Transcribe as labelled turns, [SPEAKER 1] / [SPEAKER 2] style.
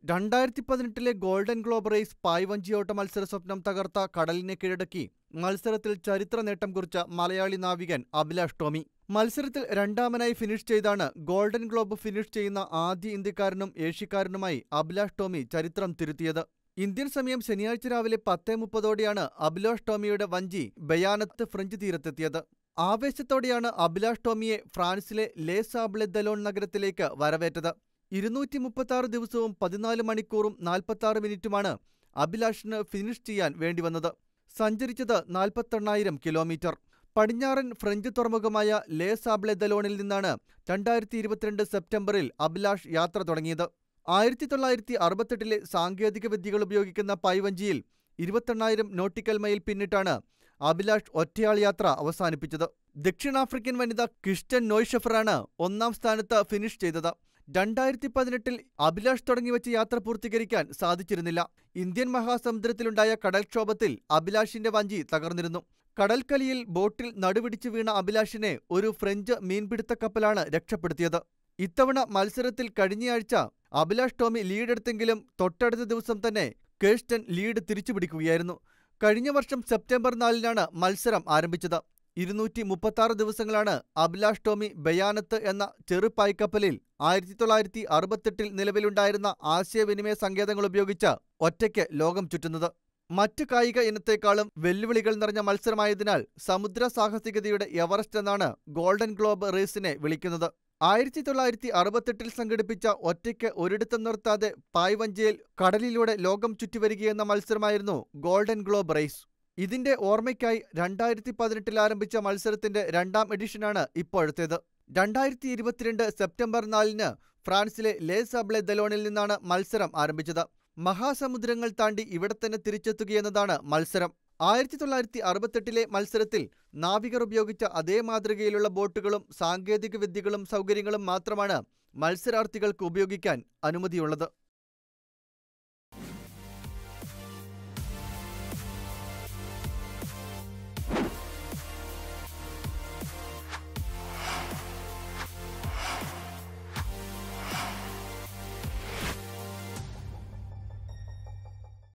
[SPEAKER 1] 2018 golden globe raise പായ്വഞ്ചിയോട്ട മത്സര സ്വപ്നം തകർത്ത കടലിനെ കീഴടക്കി മത്സരത്തിൽ ചരിത്ര നേട്ടം കുറിച്ച മലയാളി നാവികൻ അഭിലാഷ് ടോമി. മത്സരത്തിൽ രണ്ടാമനായി ഫിനിഷ് ചെയ്താണ് ഗോൾഡൻ ഗ്ലോബ് ഫിനിഷ് ചെയ്യുന്ന ആദ്യ ഇന്ത്യക്കാരനും ഏഷ്യക്കാരനുമായി അഭിലാഷ് ടോമി ചരിത്രം തിരുത്തിയത്. ഇന്ത്യൻ സമയം ശനിയാഴ്ച രാവിലെ 10:30ഓടെയാണ് അഭിലാഷ് ടോമിയുടെ വഞ്ചി ബയാനത്ത് ഫ്രഞ്ച് തീരത്തെത്തിയത്. ആവേശത്തോടെയാണ് അഭിലാഷ് ടോമിയെ ഫ്രാൻസിലെ ലേ സാബ്ലെ ദലോൺ നഗരത്തിലേക്ക് വരവേറ്റത്. 236 ദിവസവും 14 മണിക്കൂറും 46 മിനിറ്റുമാണ് അഭിലാഷിന് ഫിനിഷ് ചെയ്യാൻ വേണ്ടിവന്നത്. സഞ്ചരിച്ചത് 48,000 കിലോമീറ്റർ. പടിഞ്ഞാറൻ ഫ്രഞ്ച് തുറമുഖമായ ലേ സാബ്ലെ ദലോണിൽ നിന്നാണ് 2022 സെപ്റ്റംബറിൽ അഭിലാഷ് യാത്ര തുടങ്ങിയത്. 1968 സാങ്കേതിക വിദ്യകൾ ഉപയോഗിക്കുന്ന പായ്വഞ്ചിയിൽ 28,000 നോട്ടിക്കൽ മൈൽ പിന്നിട്ടാണ് അഭിലാഷ് ഒറ്റയാൾ യാത്ര അവസാനിപ്പിച്ചത്. ദക്ഷിണാഫ്രിക്കൻ വനിത ക്രിസ്റ്റ്യൻ നോയ്ഷെഫറാണ് ഒന്നാം സ്ഥാനത്ത് ഫിനിഷ് ചെയ്തത്. 2018 അഭിലാഷ് തുടങ്ങിവെച്ച യാത്ര പൂർത്തീകരിക്കാൻ സാധിച്ചിരുന്നില്ല. ഇന്ത്യൻ മഹാസമുദ്രത്തിലുണ്ടായ കടൽക്ഷോഭത്തിൽ അഭിലാഷിന്റെ വഞ്ചി തകർന്നിരുന്നു. കടൽക്കലിയിൽ ബോട്ടിൽ നടുവിടിച്ചു വീണ അഭിലാഷിനെ ഒരു ഫ്രഞ്ച് മീൻപിടുത്തക്കപ്പലാണ് രക്ഷപ്പെടുത്തിയത്. ഇത്തവണ മത്സരത്തിൽ കഴിഞ്ഞയാഴ്ച അഭിലാഷ് ടോമി ലീഡെടുത്തെങ്കിലും തൊട്ടടുത്ത ദിവസം തന്നെ കിർസ്റ്റൻ ലീഡ് തിരിച്ചുപിടിക്കുകയായിരുന്നു. കഴിഞ്ഞ വർഷം സെപ്റ്റംബർ 4-നാണ് മത്സരം ആരംഭിച്ചത്. 236 ദിവസങ്ങളാണ് അഭിലാഷ് ടോമി ബയാനത്ത് എന്ന ചെറുപായ്ക്കപ്പലിൽ 1968 നിലവിലുണ്ടായിരുന്ന ആശയവിനിമയ സങ്കേതങ്ങൾ ഉപയോഗിച്ച് ഒറ്റയ്ക്ക് ലോകം ചുറ്റുന്നത്. മറ്റു കായിക ഇനത്തെക്കാളും വെല്ലുവിളികൾ നിറഞ്ഞ മത്സരമായതിനാൽ സമുദ്ര സാഹസികതയുടെ എവറസ്റ്റ് എന്നാണ് ഗോൾഡൻ ഗ്ലോബ് റേസിനെ വിളിക്കുന്നത്. 1968 സംഘടിപ്പിച്ച ഒറ്റയ്ക്ക് ഒരിടത്തും നിർത്താതെ പായ്വഞ്ചിയിൽ കടലിലൂടെ ലോകം ചുറ്റിവരികയെന്ന മത്സരമായിരുന്നു ഗോൾഡൻ ഗ്ലോബ് റേസ്. ഇതിന്റെ ഓർമ്മയ്ക്കായി 2018 ആരംഭിച്ച മത്സരത്തിന്റെ രണ്ടാം എഡിഷനാണ് ഇപ്പോഴത്തേത്. 2022 സെപ്റ്റംബർ 4-ന് ഫ്രാൻസിലെ ലേ സാബ്ലെ ദലോണിൽ നിന്നാണ് മത്സരം ആരംഭിച്ചത്. മഹാസമുദ്രങ്ങൾ താണ്ടി ഇവിടെ തന്നെ തിരിച്ചെത്തുകയെന്നതാണ് മത്സരം. 1968 മത്സരത്തിൽ നാവികർ ഉപയോഗിച്ച അതേ മാതൃകയിലുള്ള ബോട്ടുകളും സാങ്കേതിക വിദ്യകളും സൗകര്യങ്ങളും മാത്രമാണ് മത്സരാർത്ഥികൾക്ക് ഉപയോഗിക്കാൻ അനുമതിയുള്ളത്.